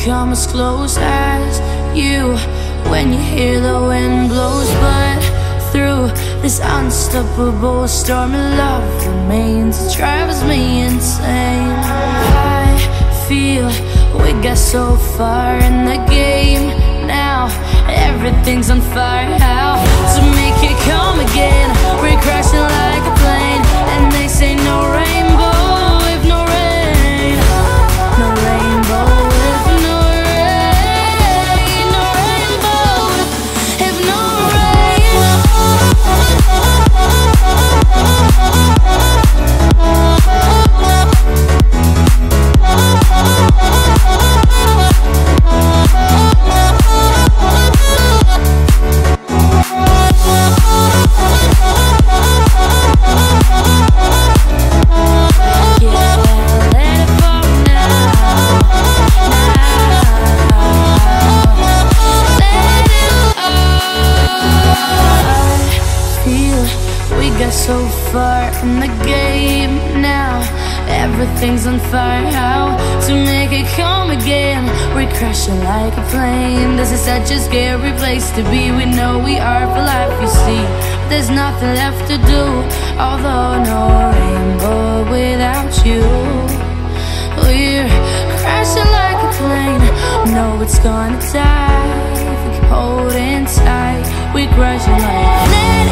come as close as you when you hear the wind blows. But through this unstoppable storm of love remains, it drives me insane. I feel we got so far in the game, now everything's on fire. How to make it come again? We're crashing like a plane, and they say no rainbow if no rain, no rainbow if no rain, no rainbow if no so far in the game, now everything's on fire. How to make it come again? We're crashing like a plane. This is such a scary place to be. We know we are for life, you see. There's nothing left to do, although no rainbow without you. We're crashing like a plane, know it's gonna die. If we keep holding tight, we're crashing like a plane.